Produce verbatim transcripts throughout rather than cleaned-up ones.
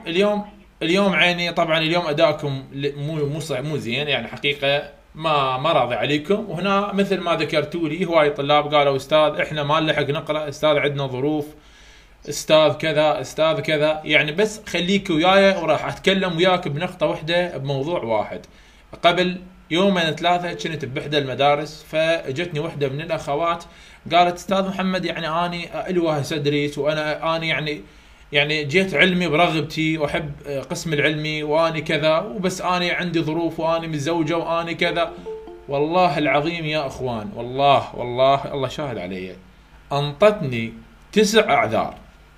اليوم اليوم عيني طبعا اليوم ادائكم مو مو مو زين يعني حقيقه ما ما راضي عليكم. وهنا مثل ما ذكرتوا لي هواي طلاب قالوا استاذ احنا ما نلحق نقرا، استاذ عندنا ظروف، استاذ كذا استاذ كذا. يعني بس خليك وياي وراح اتكلم وياك بنقطه واحده بموضوع واحد. قبل يومين ثلاثه كنت بإحدى المدارس، فاجتني وحده من الاخوات قالت استاذ محمد يعني اني الوه صدري وانا اني يعني يعني جيت علمي برغبتي واحب قسم العلمي واني كذا، وبس اني عندي ظروف واني متزوجه واني كذا. والله العظيم يا اخوان، والله والله الله شاهد علي، انطتني تسع اعذار.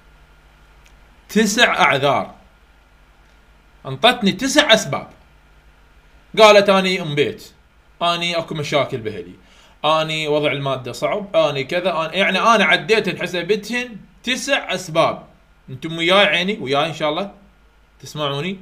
تسع اعذار انطتني تسع اسباب. قالت اني ام بيت، اني اكو مشاكل باهلي، اني وضع الماده صعب، اني كذا أني يعني انا عديت حسبتهن تسع اسباب. انتم وياي عيني وياي ان شاء الله تسمعوني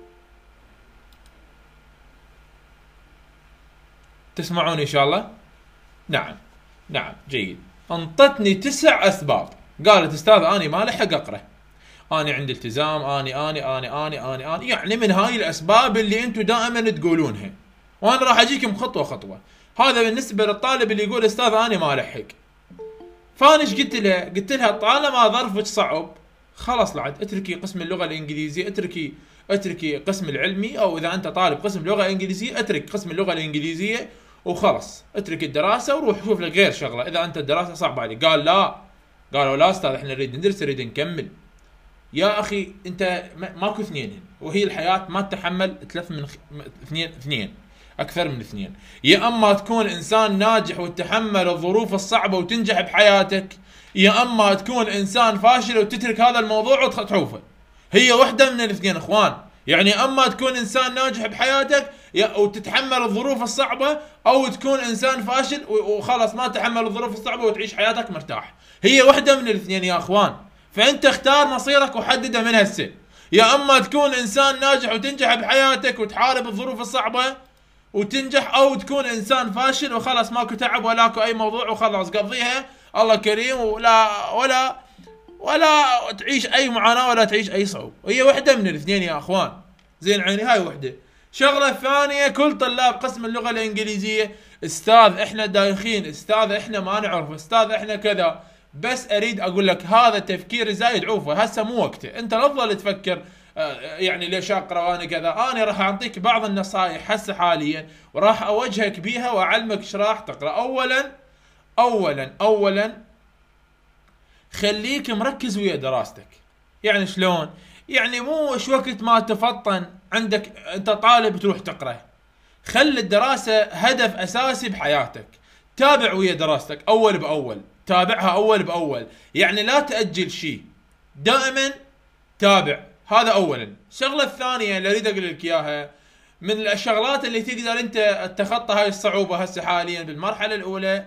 تسمعوني ان شاء الله. نعم نعم جيد. انطتني تسع اسباب. قالت استاذ اني ما لحق اقرا، اني عندي التزام، اني اني اني اني اني اني يعني من هاي الاسباب اللي انتم دائما تقولونها، وانا راح اجيكم خطوه خطوه. هذا بالنسبه للطالب اللي يقول استاذ اني ما لحق. فانا ايش قلت لها؟ قلت لها طالما ظرفك صعب خلاص لعد اتركي قسم اللغه الانجليزيه، اتركي اتركي قسم العلمي، او اذا انت طالب قسم لغه انجليزيه اترك قسم اللغه الانجليزيه وخلاص، اترك الدراسه وروح شوف لك غير شغله اذا انت الدراسه صعبه عليك. قال لا، قالوا لا استاذ احنا نريد ندرس نريد نكمل. يا اخي انت ماكو اثنين، وهي الحياه ما تتحمل ثلاث من خ... اثنين اثنين اكثر من اثنين. يا اما تكون انسان ناجح وتتحمل الظروف الصعبه وتنجح بحياتك، يا اما تكون انسان فاشل وتترك هذا الموضوع وتعوفه. هي واحده من الاثنين اخوان. يعني اما تكون انسان ناجح بحياتك وتتحمل الظروف الصعبه، او تكون انسان فاشل وخلاص ما تتحمل الظروف الصعبه وتعيش حياتك مرتاح. هي واحده من الاثنين يا اخوان. فانت اختار مصيرك وحدده من هسه. يا اما تكون انسان ناجح وتنجح بحياتك وتحارب الظروف الصعبه وتنجح، او تكون انسان فاشل وخلاص ماكو تعب ولا اكو اي موضوع وخلاص قضيها الله كريم ولا ولا ولا تعيش اي معاناه ولا تعيش اي صعوبه. هي وحده من الاثنين يا اخوان. زين عيني هاي وحده. شغله ثانيه، كل طلاب قسم اللغه الانجليزيه استاذ احنا دايخين، استاذ احنا ما نعرف، استاذ احنا كذا. بس اريد اقول لك هذا تفكير زايد عوفه، هسه مو وقته. انت لا تظل تفكر يعني ليش اقرا وانا كذا. انا راح اعطيك بعض النصائح هسه حاليا وراح اوجهك بيها واعلمك ايش راح تقرا. اولا اولا اولا خليك مركز ويا دراستك. يعني شلون؟ يعني مو ايش وقت ما تفطن عندك انت طالب تروح تقرا. خلي الدراسه هدف اساسي بحياتك. تابع ويا دراستك اول باول، تابعها اول باول. يعني لا تاجل شيء، دائما تابع. هذا اولا. الشغله الثانيه اللي اريد اقول لك اياها، من الشغلات اللي تقدر انت تتخطى هاي الصعوبه هسه حاليا بالمرحله الاولى،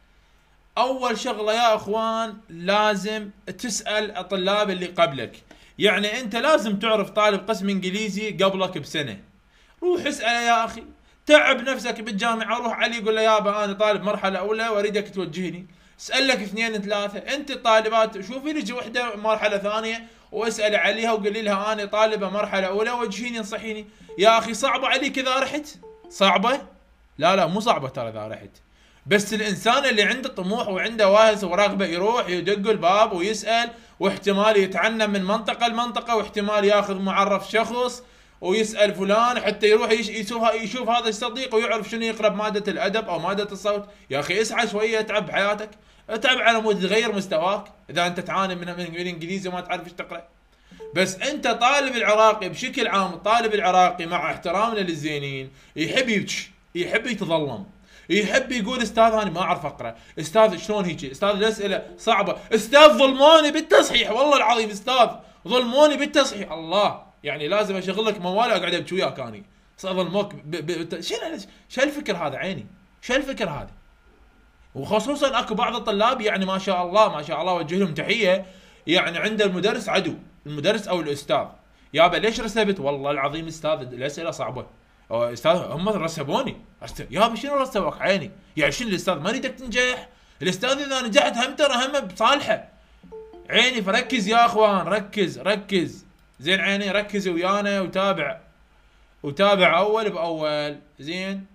اول شغله يا اخوان لازم تسال الطلاب اللي قبلك. يعني انت لازم تعرف طالب قسم انجليزي قبلك بسنه، روح اساله يا اخي. تعب نفسك بالجامعه، روح علي قول له يابا انا طالب مرحله اولى واريدك توجهني. اسال لك اثنين ثلاثه. انت طالبات شوفي لي وحده مرحله ثانيه واسال عليها وقولي لها انا طالبه مرحله اولى وجهيني انصحيني. يا اخي صعبه عليك اذا رحت؟ صعبه؟ لا لا مو صعبه ترى اذا رحت. بس الانسان اللي عنده طموح وعنده واهس ورغبه يروح يدق الباب ويسال، واحتمال يتعنى من منطقه لمنطقه، واحتمال ياخذ معرف شخص ويسال فلان حتى يروح يشوف يشوف هذا الصديق ويعرف شنو يقرب ماده الادب او ماده الصوت. يا اخي اسعى شويه، اتعب بحياتك، اتعب على مود تغير مستواك. اذا انت تعاني من الانجليزي وما تعرف ايش تقرا. بس انت طالب العراقي بشكل عام، الطالب العراقي مع احترامنا للزينين يحب يبكي، يحب يتظلم، يحب يقول استاذ انا ما اعرف اقرا، استاذ شلون هيك، استاذ الاسئله صعبه، استاذ ظلموني بالتصحيح، والله العظيم استاذ ظلموني بالتصحيح. الله يعني لازم اشغل لك موال اقعد ابكي وياك اني ظلموك ب... ب... شنو شو الفكر هذا عيني؟ شو الفكر هذا؟ وخصوصا اكو بعض الطلاب يعني ما شاء الله ما شاء الله وجه لهم تحيه، يعني عند المدرس عدو، المدرس او الاستاذ. يابا ليش رسبت؟ والله العظيم استاذ الاسئله صعبه. استاذ هم رسبوني. يابا شنو رسبوك عيني؟ يعني شنو الاستاذ ما يريدك تنجح؟ الاستاذ اذا نجحت هم ترى هم بصالحه عيني. فركز يا اخوان، ركز ركز زين عيني ركز ويانا وتابع وتابع اول باول. زين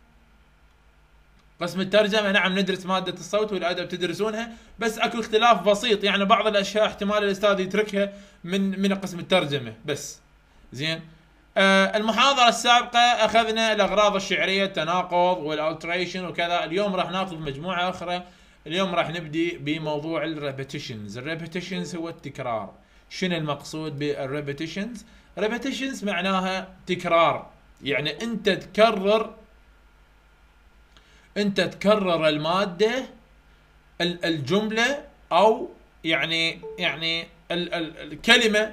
قسم الترجمة نعم ندرس مادة الصوت والأدب تدرسونها، بس اكو اختلاف بسيط، يعني بعض الاشياء احتمال الاستاذ يتركها من من قسم الترجمة بس. زين آه المحاضرة السابقة اخذنا الاغراض الشعرية، التناقض والالتريشن وكذا. اليوم راح ناخذ مجموعة اخرى. اليوم راح نبدي بموضوع الريبيتيشنز. الريبيتيشنز هو التكرار. شنو المقصود بالريبيتيشنز؟ ريبيتيشنز معناها تكرار، يعني انت تكرر انت تكرر المادة الجملة او يعني يعني ال ال الكلمة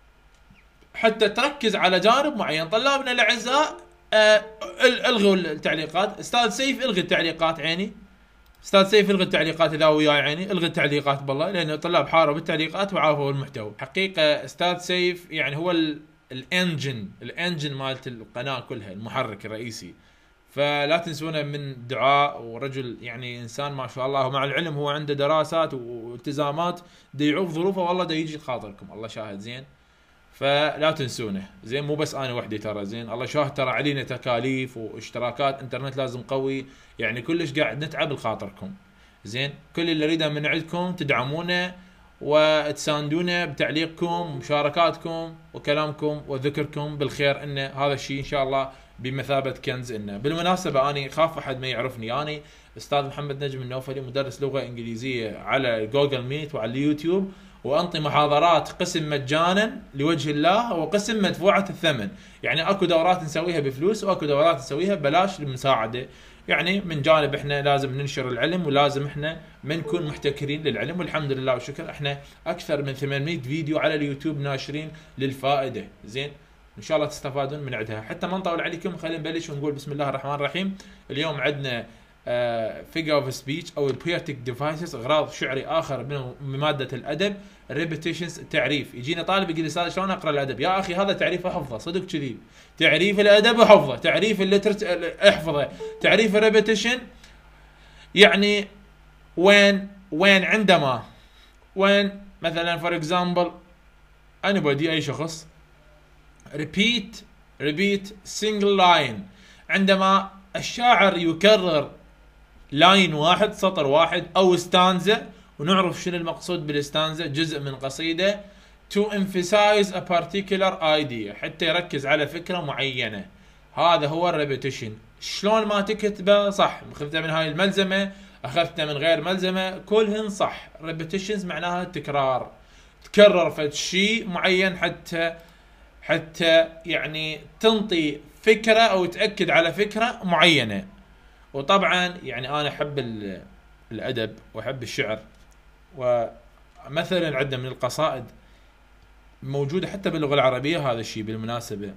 حتى تركز على جانب معين. طلابنا الاعزاء آه الغوا التعليقات. استاذ سيف الغي التعليقات عيني. استاذ سيف الغي التعليقات اذا وياي عيني، الغي التعليقات بالله، لان الطلاب حاروا بالتعليقات وعارفوا المحتوى. حقيقة استاذ سيف يعني هو الانجن الانجن مالت القناة كلها، المحرك الرئيسي. فلا تنسونا من دعاء، ورجل يعني انسان ما شاء الله، ومع العلم هو عنده دراسات والتزامات دي يعوف ظروفه، والله دا يجي خاطركم الله شاهد. زين فلا تنسونه. زين مو بس انا وحدي ترى، زين الله شاهد ترى علينا تكاليف واشتراكات انترنت لازم قوي، يعني كلش قاعد نتعب لخاطركم. زين كل اللي اريده من عندكم تدعمونا وتساندونا بتعليقكم ومشاركاتكم وكلامكم وذكركم بالخير، ان هذا الشيء ان شاء الله بمثابة كنز لنا. بالمناسبة اني خاف احد ما يعرفني، اني استاذ محمد نجم النوفلي، مدرس لغة انجليزية على جوجل ميت وعلى اليوتيوب، وانطي محاضرات قسم مجانا لوجه الله وقسم مدفوعة الثمن. يعني اكو دورات نسويها بفلوس واكو دورات نسويها بلاش للمساعدة. يعني من جانب احنا لازم ننشر العلم، ولازم احنا ما نكون محتكرين للعلم، والحمد لله والشكر احنا اكثر من ثمانمئة فيديو على اليوتيوب ناشرين للفائدة. زين ان شاء الله تستفادون من عندها. حتى ما نطول عليكم خلينا نبلش ونقول بسم الله الرحمن الرحيم. اليوم عندنا فيجر اوف سبيتش او البويتيك ديفايسز، اغراض شعري اخر من ماده الادب. ريبيتيشنز تعريف. يجينا طالب يقول لي استاذ شلون اقرا الادب؟ يا اخي هذا تعريف احفظه، صدق كذي. تعريف الادب احفظه، تعريف الليترت احفظه، تعريف الريبيتيشن يعني وين وين عندما وين مثلا فور اكزامبل انا بدي اي شخص repeat repeat single line، عندما الشاعر يكرر لاين واحد سطر واحد او ستانزا، ونعرف شنو المقصود بالستانزا، جزء من قصيدة to emphasize a particular idea، حتى يركز على فكرة معينة. هذا هو الريبيتيشن. شلون ما تكتبه صح، اخذته من هاي الملزمة اخذته من غير ملزمة كلهن صح. ريبيتيشنز معناها تكرار، تكرر فد شيء معين حتى حتى يعني تنطي فكرة او تأكد على فكرة معينة. وطبعا يعني انا احب الادب واحب الشعر، ومثلا عندنا من القصائد موجودة حتى باللغة العربية هذا الشيء بالمناسبة.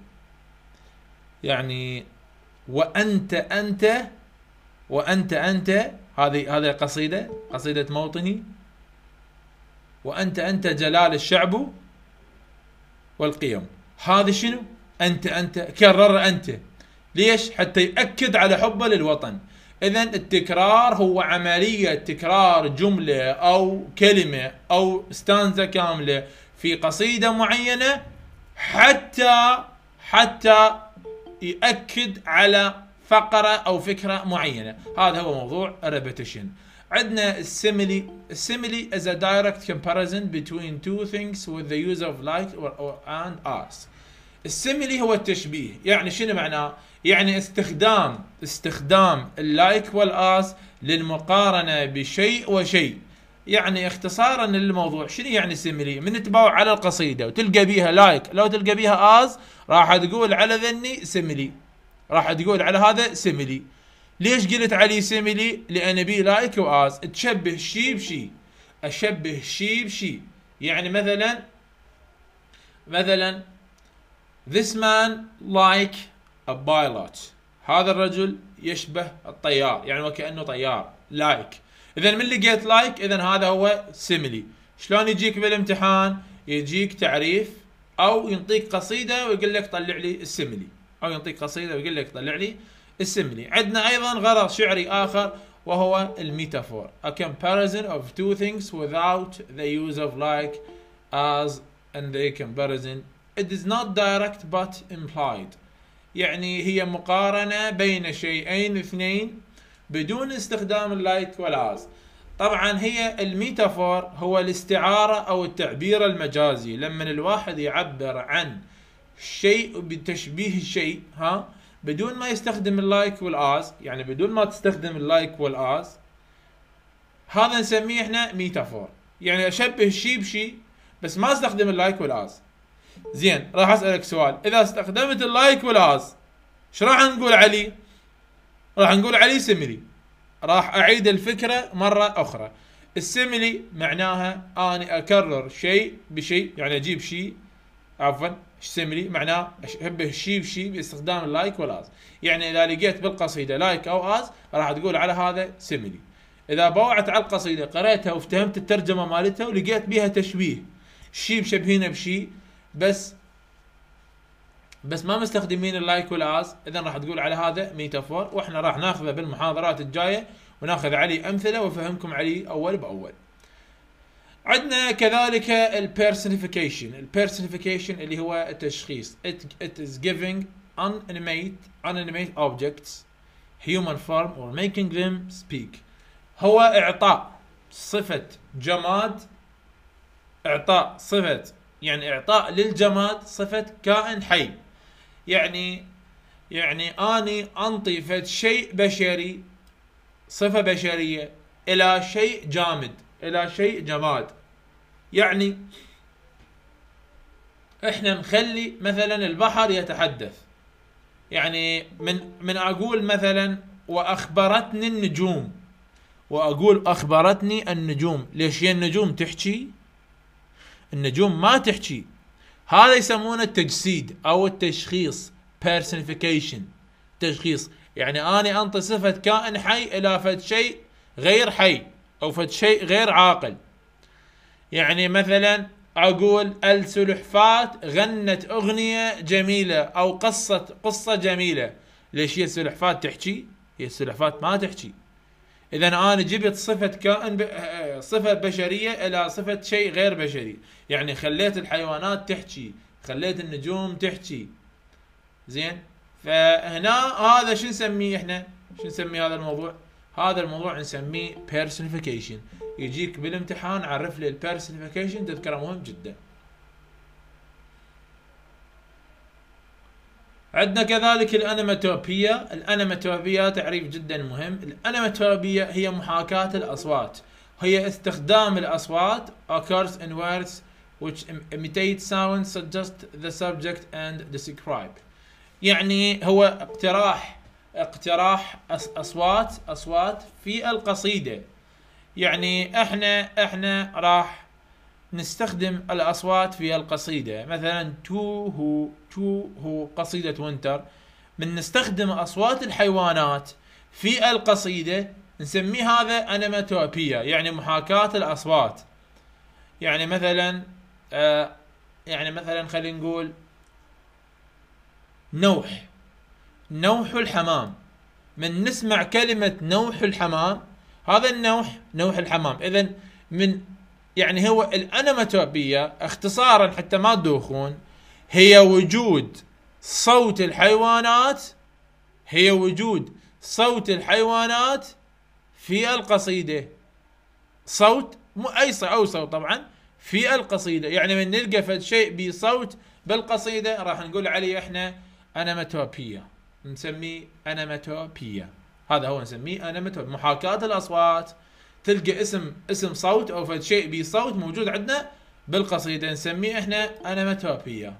يعني وانت انت وانت انت هذه هذه قصيدة قصيدة موطني. وانت انت جلال الشعب والقيم. هذا شنو؟ انت انت كرر انت. ليش؟ حتى يأكد على حبه للوطن. اذا التكرار هو عملية تكرار جملة او كلمة او ستانزا كاملة في قصيدة معينة حتى حتى يأكد على فقرة او فكرة معينة. هذا هو موضوع الريبيتيشن. عندنا السيميلي. السيميلي is a direct comparison between two things with the use of like or, or and as. السيميلي هو التشبيه. يعني شنو معناه؟ يعني استخدام استخدام اللايك والاس للمقارنة بشيء وشيء. يعني اختصارا للموضوع شنو يعني سيميلي؟ من تباوع على القصيدة وتلقى بيها لايك، لو تلقى بيها از راح تقول على ذني سيميلي، راح تقول على هذا سيميلي. ليش قلت عليه سيميلي؟ لان بيه لايك واز، تشبه شيء بشيء، اشبه شيء بشيء. يعني مثلا مثلا this man like a pilot، هذا الرجل يشبه الطيار، يعني وكأنه طيار. لايك. اذا من لقيت لايك اذا هذا هو سيميلي. شلون يجيك بالامتحان؟ يجيك تعريف او ينطيك قصيدة ويقول لك طلع لي السيميلي، او ينطيك قصيدة ويقول لك طلع لي السيميلي. عندنا ايضا غرض شعري اخر وهو الميتافور. A comparison of two things without the use of like as and the comparison it is not direct but implied. يعني هي مقارنة بين شيئين اثنين بدون استخدام اللايك والآز. طبعا هي الميتافور هو الاستعارة أو التعبير المجازي، لما الواحد يعبر عن شيء بتشبيه الشيء ها بدون ما يستخدم اللايك والآز، يعني بدون ما تستخدم اللايك والآز، هذا نسميه احنا ميتافور. يعني اشبه الشيء بشيء بس ما استخدم اللايك والآز. زين، راح اسألك سؤال، اذا استخدمت اللايك والآز ايش راح نقول عليه؟ راح نقول عليه سيميلي. راح اعيد الفكرة مرة اخرى. السيميلي معناها اني اكرر شيء بشيء، يعني اجيب شيء عفوا سيميلي معناه اشبه الشيء بشيء باستخدام اللايك والآز. يعني اذا لقيت بالقصيدة لايك او آز راح تقول على هذا سيميلي. اذا بوعت على القصيدة قرأتها وافتهمت الترجمة مالتها ولقيت بيها تشبيه، شيء مشبهينه بشيء بس بس ما مستخدمين اللايك والآز، اذا راح تقول على هذا ميتافور. واحنا راح ناخذه بالمحاضرات الجاية وناخذ عليه امثلة وافهمكم عليه اول باول. عندنا كذلك البيرسونيفيكيشن. البيرسونيفيكيشن اللي هو التشخيص. it, it is giving unanimate unanimate objects human form or making them speak. هو اعطاء صفة جماد، اعطاء صفة يعني اعطاء للجماد صفة كائن حي. يعني يعني اني انطي فد شيء بشري صفة بشرية الى شيء جامد، الى شيء جماد. يعني احنا نخلي مثلا البحر يتحدث، يعني من من اقول مثلا واخبرتني النجوم، واقول اخبرتني النجوم. ليش هي النجوم تحكي؟ النجوم ما تحكي. هذا يسمونه التجسيد او التشخيص، personification، تشخيص. يعني اني انطي صفة كائن حي الى فد شيء غير حي او فد شيء غير عاقل. يعني مثلا اقول السلحفاة غنت اغنية جميلة او قصة قصة جميلة. ليش هي السلحفاة تحكي؟ هي السلحفاة ما تحكي. اذا انا جبت صفة كائن ب... صفة بشرية الى صفة شيء غير بشري. يعني خليت الحيوانات تحكي، خليت النجوم تحكي. زين، فهنا هذا شو نسميه احنا؟ شو نسميه هذا الموضوع؟ هذا الموضوع نسميه personification. يجيك بالامتحان عرف لي البيرسونيفيكيشن، تذكره مهم جدا. عندنا كذلك الانيماتوبيا. الانيماتوبيا تعريف جدا مهم. الانيماتوبيا هي محاكاة الاصوات، هي استخدام الاصوات occurs in words which imitate sounds suggest the subject and describe. يعني هو اقتراح اقتراح اصوات اصوات في القصيدة. يعني احنا احنا راح نستخدم الاصوات في القصيدة. مثلا تو هو تو هو قصيدة وينتر، من نستخدم اصوات الحيوانات في القصيدة نسميه هذا انيماتوبيا، يعني محاكاة الاصوات. يعني مثلا آه يعني مثلا خلينا نقول نوح، نوح الحمام. من نسمع كلمة نوح الحمام، هذا النوح نوح الحمام. اذن من يعني هو الانيماتوبيا اختصارا حتى ما تدوخون، هي وجود صوت الحيوانات، هي وجود صوت الحيوانات في القصيدة. صوت مو اي صوت او صوت طبعا في القصيدة. يعني من نلقى فد شيء بصوت بالقصيدة راح نقول عليه احنا انيماتوبيا، نسميه انيماتوبيا. هذا هو نسميه انيماتوبيا، محاكاة الاصوات. تلقى اسم اسم صوت او فد شيء بصوت موجود عندنا بالقصيدة نسميه احنا انيماتوبيا.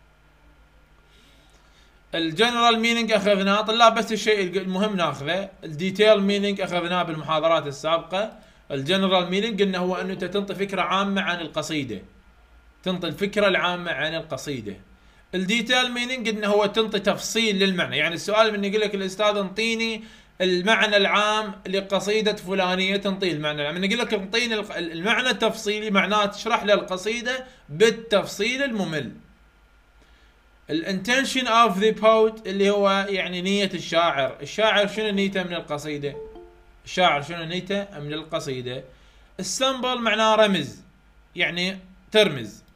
الجنرال مينينج اخذناه طلاب، بس الشيء المهم ناخذه. الديتيل مينينج اخذناه بالمحاضرات السابقة. الجنرال مينينج انه هو انه انت تنطي فكرة عامة عن القصيدة، تنطي الفكرة العامة عن القصيدة. الديتيل مينينج انه هو تنطي تفصيل للمعنى. يعني السؤال من يقول لك الاستاذ انطيني المعنى العام لقصيدة فلانية، تنطيه المعنى العام. من يقول لك انطيني المعنى التفصيلي، معناه تشرح له القصيدة بالتفصيل الممل. الانتنشن اوف ذا بوت اللي هو يعني نية الشاعر. الشاعر شنو نيته من القصيدة؟ الشاعر شنو نيته من القصيدة؟ السمبل معناه رمز، يعني ترمز.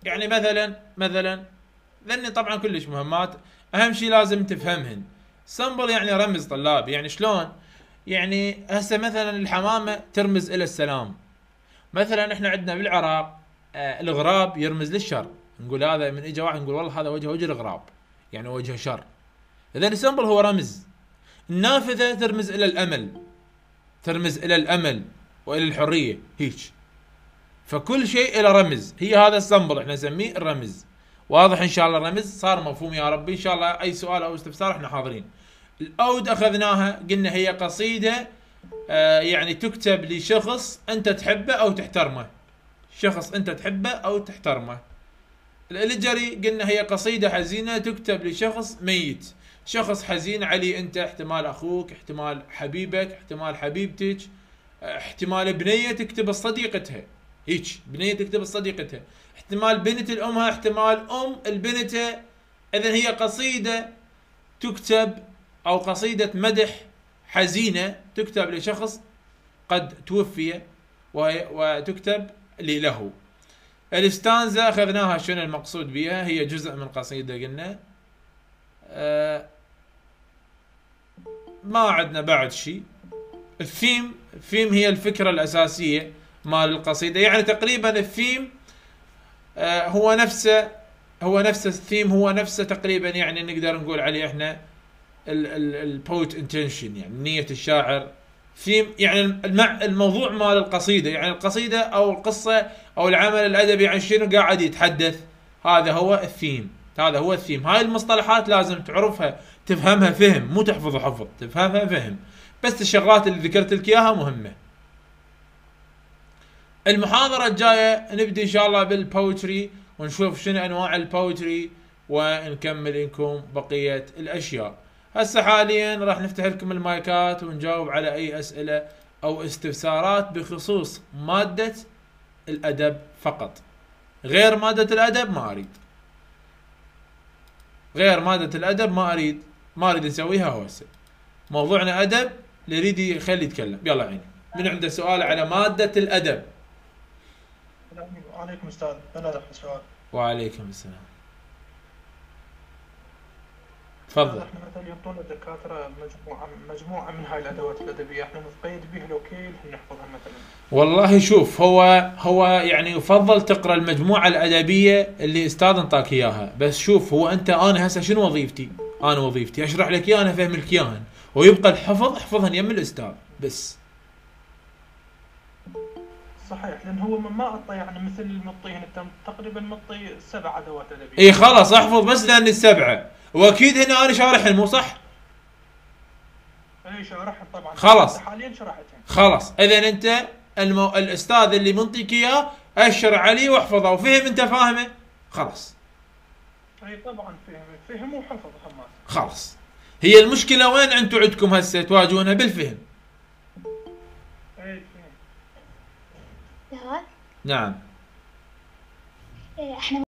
يعني مثلا مثلا لاني طبعا كلش مهمات، اهم شيء لازم تفهمهن. سمبل يعني رمز طلاب، يعني شلون؟ يعني هسه مثلا الحمامه ترمز الى السلام. مثلا احنا عندنا بالعراق آه الغراب يرمز للشر، نقول هذا من اجى واحد نقول والله هذا وجه وجه الغراب، يعني وجه شر. اذا السمبل هو رمز. النافذه ترمز الى الامل، ترمز الى الامل والى الحريه هيك. فكل شيء له رمز، هي هذا السمبل احنا نسميه الرمز. واضح ان شاء الله الرمز صار مفهوم يا ربي. ان شاء الله اي سؤال او استفسار احنا حاضرين. الاود اخذناها قلنا هي قصيده آه يعني تكتب لشخص انت تحبه او تحترمه، شخص انت تحبه او تحترمه. الالجري قلنا هي قصيده حزينه تكتب لشخص ميت، شخص حزين عليه انت، احتمال اخوك، احتمال حبيبك، احتمال حبيبتك، احتمال بنيه تكتب لصديقتها، هيك بنيه تكتب لصديقتها، احتمال بنت الامها، احتمال ام البنته. اذا هي قصيده تكتب او قصيده مدح حزينه تكتب لشخص قد توفي وتكتب له. الاستانزا اخذناها شنو المقصود بها، هي جزء من قصيده قلنا. أه ما عندنا بعد شيء. الثيم، الثيم هي الفكره الاساسيه مال القصيده، يعني تقريبا الثيم أه هو نفسه هو نفس الثيم هو نفسه تقريبا، يعني نقدر نقول عليه احنا البوت انتنشن، يعني نيه الشاعر. ثيم يعني الموضوع مال القصيده، يعني القصيده او القصه او العمل الادبي عن شنو قاعد يتحدث، هذا هو الثيم، هذا هو الثيم. هاي المصطلحات لازم تعرفها تفهمها فهم، مو تحفظ حفظ، تفهمها فهم. بس الشغلات اللي ذكرت لك اياها مهمه. المحاضره الجايه نبدي ان شاء الله بالبوتري ونشوف شنو انواع البوتري ونكمل لكم بقيه الاشياء. هسه حاليا راح نفتح لكم المايكات ونجاوب على اي اسئله او استفسارات بخصوص ماده الادب فقط. غير ماده الادب ما اريد، غير ماده الادب ما اريد ما اريد نسويها هسه. موضوعنا ادب، اللي يريد يخلي يتكلم. يلا عيني، من عنده سؤال على ماده الادب؟ وعليكم استاذ، انا سؤال. وعليكم السلام، تفضل. احنا مثلا يعطونا الدكاتره مجموعه مجموعه من هاي الادوات الادبيه، احنا نتقيد بها لو كيل نحفظها مثلا؟ والله شوف، هو هو يعني يفضل تقرا المجموعه الادبيه اللي استاذ انطاك اياها. بس شوف، هو انت انا هسه شنو وظيفتي؟ انا وظيفتي اشرح لك اياها، افهم لك اياها، ويبقى الحفظ احفظهن يم الاستاذ بس. صحيح، لان هو ما اعطى يعني مثل المطيهن انت تقريبا مطي سبع ادوات ادبيه. اي خلاص احفظ بس لان السبعه، واكيد هنا انا شارحهم مو صح؟ اي شارحهم طبعا. خلاص حاليا شرحتهم. خلاص اذا انت المو... الاستاذ اللي منطيك اياه اشر عليه واحفظه وفهم، انت فاهمه خلاص. اي طبعا فهم فهم وحفظ همات. خلاص، هي المشكله وين انتم عندكم هسه تواجهونها؟ بالفهم. اي فهم. جواد؟ نعم. احنا